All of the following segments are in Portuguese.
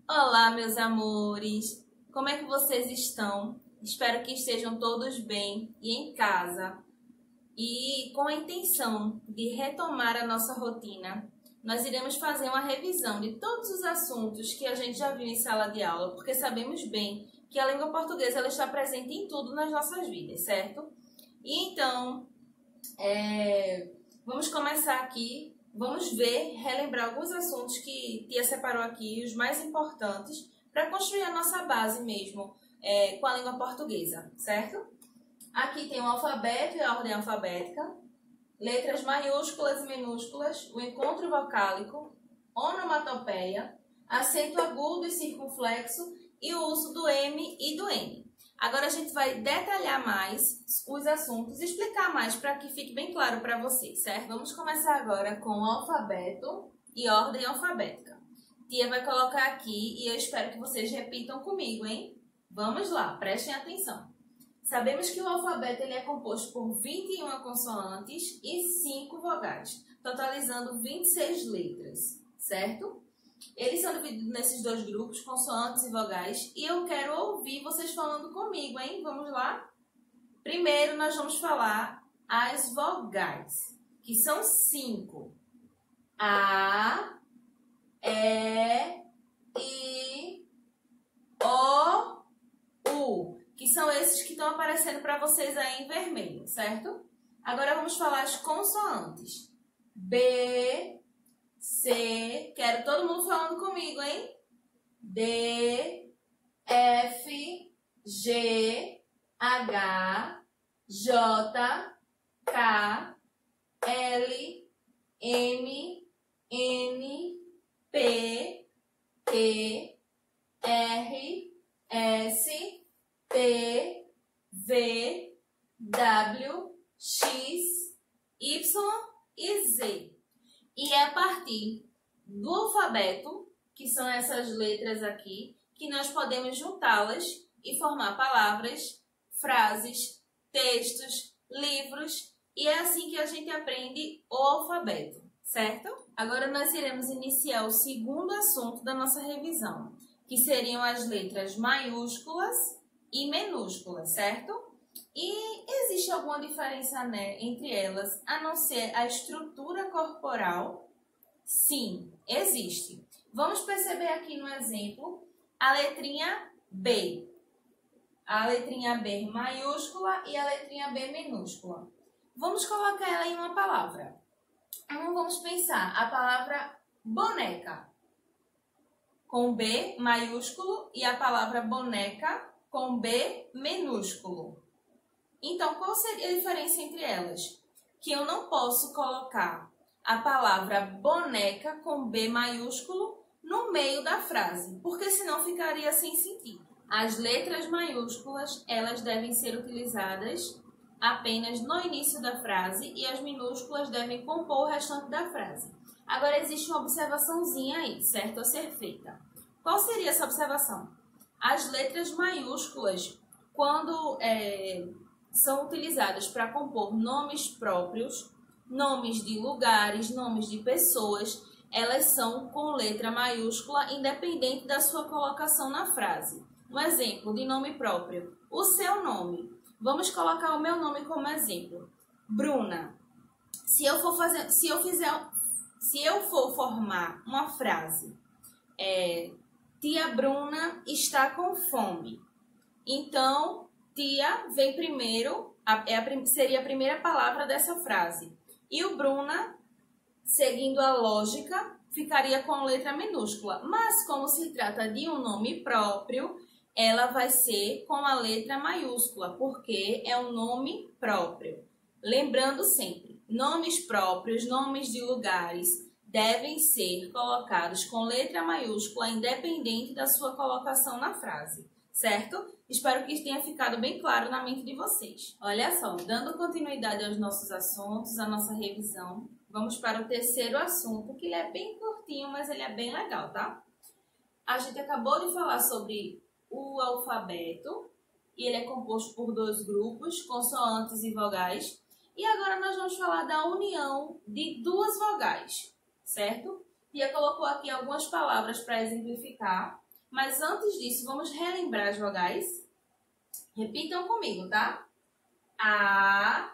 Olá, meus amores! Como é que vocês estão? Espero que estejam todos bem e em casa. E com a intenção de retomar a nossa rotina, nós iremos fazer uma revisão de todos os assuntos que a gente já viu em sala de aula, porque sabemos bem que a língua portuguesa ela está presente em tudo nas nossas vidas, certo? E então, vamos começar aqui. Vamos relembrar alguns assuntos que Tia separou aqui, os mais importantes, para construir a nossa base mesmo com a língua portuguesa, certo? Aqui tem o alfabeto e a ordem alfabética, letras maiúsculas e minúsculas, o encontro vocálico, onomatopeia, acento agudo e circunflexo e o uso do M e do N. Agora a gente vai detalhar mais os assuntos, explicar mais para que fique bem claro para vocês, certo? Vamos começar agora com o alfabeto e ordem alfabética. Tia vai colocar aqui e eu espero que vocês repitam comigo, hein? Vamos lá, prestem atenção. Sabemos que o alfabeto ele é composto por 21 consoantes e 5 vogais, totalizando 26 letras, certo? Eles são divididos nesses dois grupos, consoantes e vogais, e eu quero ouvir vocês falando comigo, hein? Vamos lá? Primeiro, nós vamos falar as vogais, que são 5. A, E, I, O, U, que são esses que estão aparecendo para vocês aí em vermelho, certo? Agora vamos falar as consoantes. B, C, quero todo mundo falando comigo, hein? D, F, G, H, J, K, L, M, N, P, Q, R, S, T, V, W, X, Y e Z. E é a partir do alfabeto, que são essas letras aqui, que nós podemos juntá-las e formar palavras, frases, textos, livros, e é assim que a gente aprende o alfabeto, certo? Agora nós iremos iniciar o segundo assunto da nossa revisão, que seriam as letras maiúsculas e minúsculas, certo? E existe alguma diferença, né, entre elas, a não ser a estrutura corporal? Sim, existe. Vamos perceber aqui no exemplo a letrinha B. A letrinha B maiúscula e a letrinha B minúscula. Vamos colocar ela em uma palavra. Então, vamos pensar a palavra boneca com B maiúsculo e a palavra boneca com B minúsculo. Então, qual seria a diferença entre elas? Que eu não posso colocar a palavra boneca com B maiúsculo no meio da frase, porque senão ficaria sem sentido. As letras maiúsculas, elas devem ser utilizadas apenas no início da frase e as minúsculas devem compor o restante da frase. Agora, existe uma observaçãozinha aí, certo? A ser feita. Qual seria essa observação? As letras maiúsculas, quando são utilizadas para compor nomes próprios, nomes de lugares, nomes de pessoas, elas são com letra maiúscula independente da sua colocação na frase. Um exemplo de nome próprio, o seu nome. Vamos colocar o meu nome como exemplo. Bruna. Se eu for formar uma frase, tia Bruna está com fome. Então, tia vem primeiro, seria a primeira palavra dessa frase. E o Bruna, seguindo a lógica, ficaria com letra minúscula. Mas, como se trata de um nome próprio, ela vai ser com a letra maiúscula, porque é um nome próprio. Lembrando sempre, nomes próprios, nomes de lugares, devem ser colocados com letra maiúscula, independente da sua colocação na frase, certo? Espero que isso tenha ficado bem claro na mente de vocês. Olha só, dando continuidade aos nossos assuntos, à nossa revisão, vamos para o terceiro assunto, que ele é bem curtinho, mas ele é bem legal, tá? A gente acabou de falar sobre o alfabeto, e ele é composto por dois grupos, consoantes e vogais. E agora nós vamos falar da união de duas vogais, certo? Tia colocou aqui algumas palavras para exemplificar. Mas antes disso, vamos relembrar as vogais? Repitam comigo, tá? A,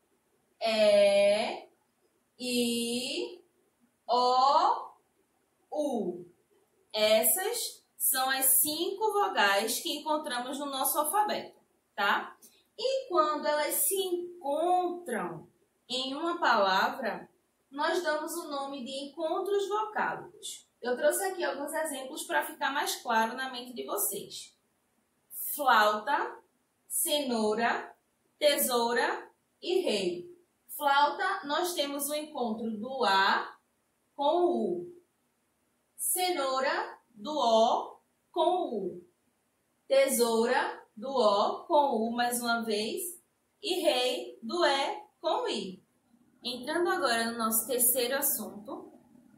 E, I, O, U. Essas são as 5 vogais que encontramos no nosso alfabeto, tá? E quando elas se encontram em uma palavra, nós damos o nome de encontros vocálicos. Eu trouxe aqui alguns exemplos para ficar mais claro na mente de vocês. Flauta, cenoura, tesoura e rei. Flauta, nós temos o encontro do A com o U. Cenoura, do O com o U. Tesoura, do O com o U mais uma vez. E rei, do E com o I. Entrando agora no nosso terceiro assunto,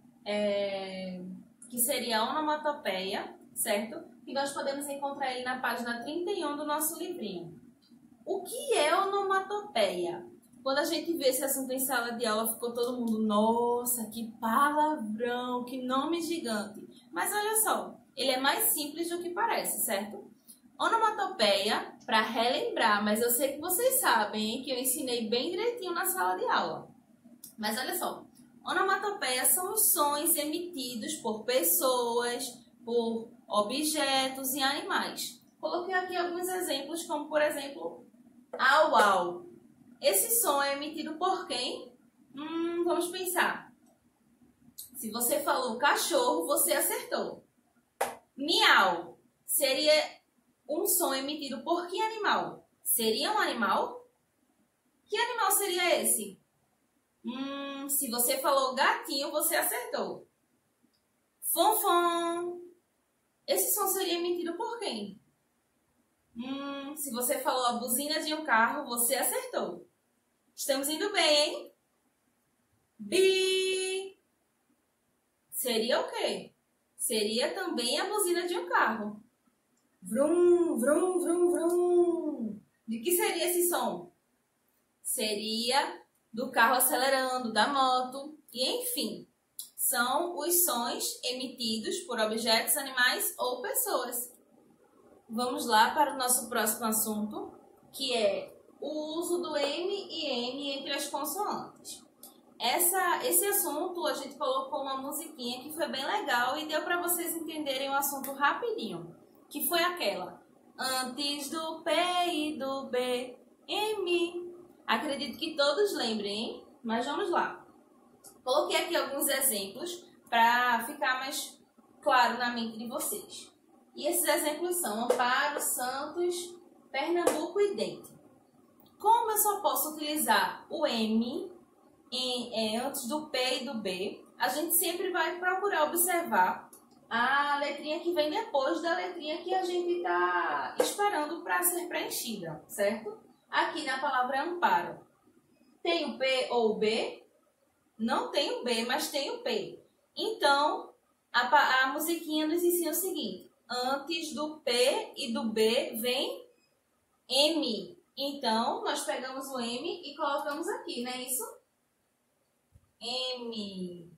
que seria a onomatopeia, certo? E nós podemos encontrar ele na página 31 do nosso livrinho. O que é onomatopeia? Quando a gente vê esse assunto em sala de aula, ficou todo mundo, nossa, que palavrão, que nome gigante. Mas olha só, ele é mais simples do que parece, certo? Onomatopeia, para relembrar, mas eu sei que vocês sabem, hein, que eu ensinei bem direitinho na sala de aula. Mas olha só, onomatopeia são os sons emitidos por pessoas, por objetos e animais. Coloquei aqui alguns exemplos, como por exemplo, au au. Esse som é emitido por quem? Vamos pensar. Se você falou cachorro, você acertou. Miau seria um som emitido por que animal? Seria um animal? Que animal seria esse? Se você falou gatinho, você acertou. Fonfon. Esse som seria emitido por quem? Se você falou a buzina de um carro, você acertou. Estamos indo bem, hein? Bi. Seria o quê? Seria também a buzina de um carro. Vrum, vrum, vrum, vrum. De que seria esse som? Seria do carro acelerando, da moto, e enfim, são os sons emitidos por objetos, animais ou pessoas. Vamos lá para o nosso próximo assunto, que é o uso do M e N entre as consoantes. Esse assunto a gente colocou uma musiquinha que foi bem legal e deu para vocês entenderem o assunto rapidinho, que foi aquela: antes do P e do B, M. Acredito que todos lembrem, hein? Mas vamos lá. Coloquei aqui alguns exemplos para ficar mais claro na mente de vocês. E esses exemplos são Amparo, Santos, Pernambuco e Dente. Como eu só posso utilizar o M antes do P e do B, a gente sempre vai procurar observar a letrinha que vem depois da letrinha que a gente está esperando para ser preenchida, certo? Aqui na palavra amparo, tem o P ou o B? Não tem o B, mas tem o P. Então, a musiquinha nos ensina o seguinte: antes do P e do B vem M. Então, nós pegamos o M e colocamos aqui, não é isso? M.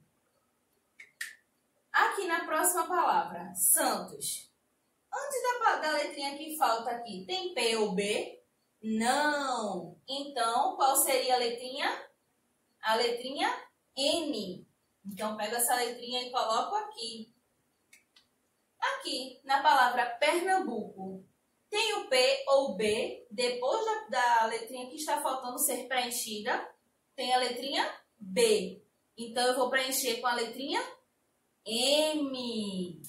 Aqui na próxima palavra, Santos. Antes da letrinha que falta aqui, tem P ou B? Não. Então, qual seria a letrinha? A letrinha N. Então, pego essa letrinha e coloco aqui. Aqui, na palavra Pernambuco, tem o P ou B, depois da letrinha que está faltando ser preenchida, tem a letrinha B. Então, eu vou preencher com a letrinha M.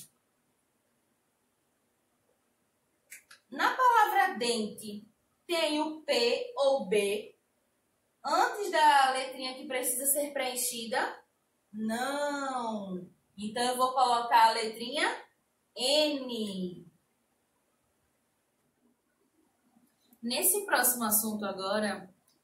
Na palavra dente, tem o P ou B antes da letrinha que precisa ser preenchida? Não. Então, eu vou colocar a letrinha N. Nesse próximo assunto agora,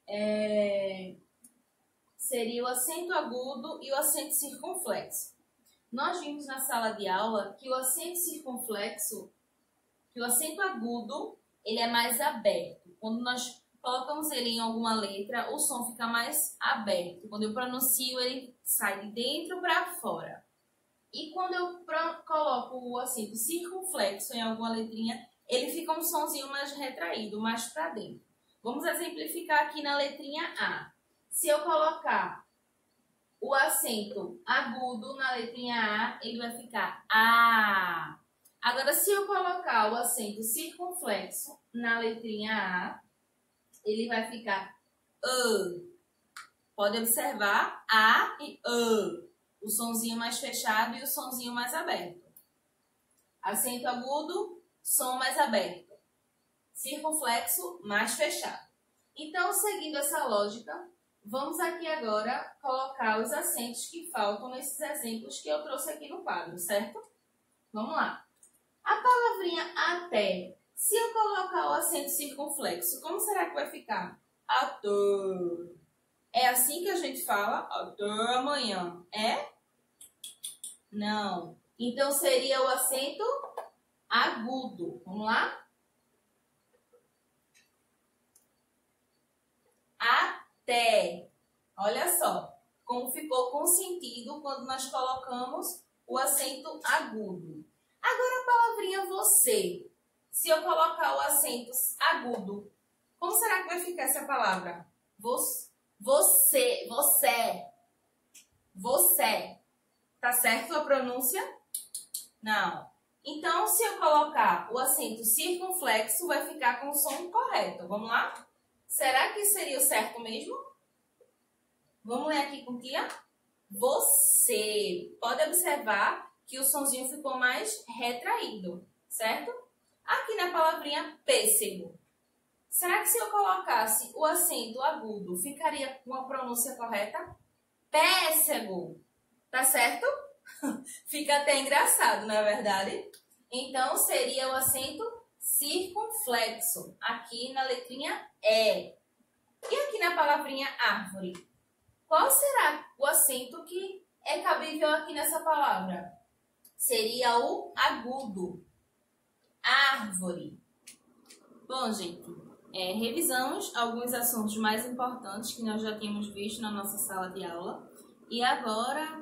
seria o acento agudo e o acento circunflexo. Nós vimos na sala de aula que o acento circunflexo, que o acento agudo, ele é mais aberto. Quando nós colocamos ele em alguma letra, o som fica mais aberto. Quando eu pronuncio, ele sai de dentro para fora. E quando eu coloco o acento circunflexo em alguma letrinha, ele fica um sonzinho mais retraído, mais para dentro. Vamos exemplificar aqui na letrinha A. Se eu colocar o acento agudo na letrinha A, ele vai ficar A. Agora, se eu colocar o acento circunflexo na letrinha A, ele vai ficar A. Pode observar A e A. O sonzinho mais fechado e o sonzinho mais aberto. Acento agudo, som mais aberto. Circunflexo, mais fechado. Então, seguindo essa lógica, vamos aqui agora colocar os acentos que faltam nesses exemplos que eu trouxe aqui no quadro, certo? Vamos lá. A palavrinha até, se eu colocar o acento circunflexo, como será que vai ficar? Até. É assim que a gente fala? Até amanhã. É? Não. Então, seria o acento agudo. Vamos lá? Até. Olha só como ficou com sentido quando nós colocamos o acento agudo. Agora a palavrinha você. Se eu colocar o acento agudo, como será que vai ficar essa palavra? Você. Tá certo a pronúncia? Não. Então, se eu colocar o acento circunflexo, vai ficar com o som correto. Vamos lá? Será que seria o certo mesmo? Vamos ler aqui com tia? Você. Pode observar que o sonzinho ficou mais retraído, certo? Aqui na palavrinha pêssego. Será que se eu colocasse o acento agudo, ficaria com a pronúncia correta? Pêssego. Tá certo? Fica até engraçado, não é verdade? Então, seria o acento circunflexo, aqui na letrinha E. E aqui na palavrinha árvore? Qual será o acento que é cabível aqui nessa palavra? Seria o agudo. Árvore. Bom, gente, revisamos alguns assuntos mais importantes que nós já tínhamos visto na nossa sala de aula. E agora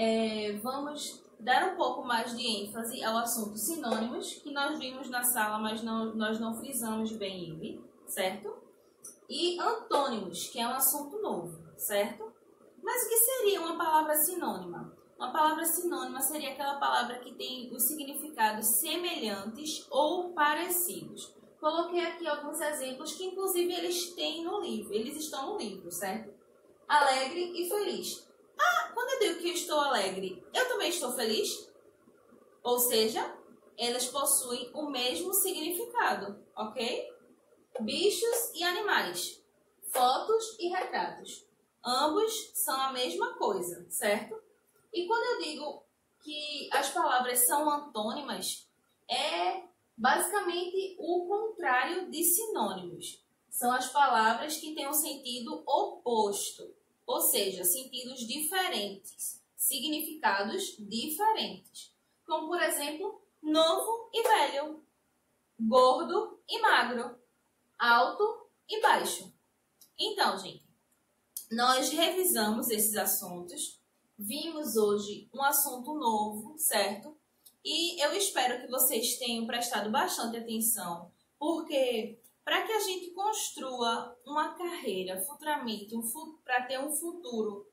vamos dar um pouco mais de ênfase ao assunto sinônimos, que nós vimos na sala, mas nós não frisamos bem ele, certo? E antônimos, que é um assunto novo, certo? Mas o que seria uma palavra sinônima? Uma palavra sinônima seria aquela palavra que tem os significados semelhantes ou parecidos. Coloquei aqui alguns exemplos que, inclusive, eles têm no livro. Eles estão no livro, certo? Alegre e feliz. Ah, quando eu digo que eu estou alegre, eu também estou feliz? Ou seja, elas possuem o mesmo significado, ok? Bichos e animais. Fotos e retratos. Ambos são a mesma coisa, certo? E quando eu digo que as palavras são antônimas, é basicamente o contrário de sinônimos. São as palavras que têm um sentido oposto, ou seja, sentidos diferentes, significados diferentes. Como, por exemplo, novo e velho, gordo e magro, alto e baixo. Então, gente, nós revisamos esses assuntos, vimos hoje um assunto novo, certo? E eu espero que vocês tenham prestado bastante atenção, porque para que a gente construa uma carreira futuramente, para ter um futuro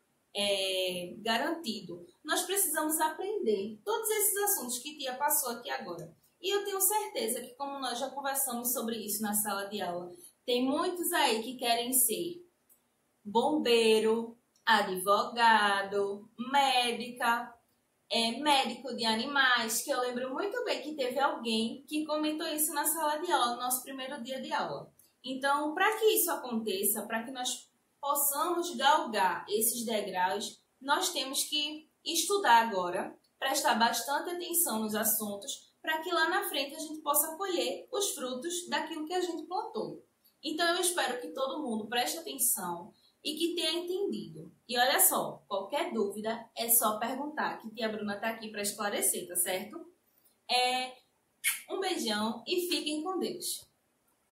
garantido, nós precisamos aprender todos esses assuntos que Tia passou aqui agora. E eu tenho certeza que, como nós já conversamos sobre isso na sala de aula, tem muitos aí que querem ser bombeiro, advogado, médica, médico de animais, que eu lembro muito bem que teve alguém que comentou isso na sala de aula, no nosso primeiro dia de aula. Então, para que isso aconteça, para que nós possamos galgar esses degraus, nós temos que estudar agora, prestar bastante atenção nos assuntos, para que lá na frente a gente possa colher os frutos daquilo que a gente plantou. Então, eu espero que todo mundo preste atenção e que tenha entendido. E olha só, qualquer dúvida é só perguntar, que tia Bruna está aqui para esclarecer, tá certo? Um beijão e fiquem com Deus.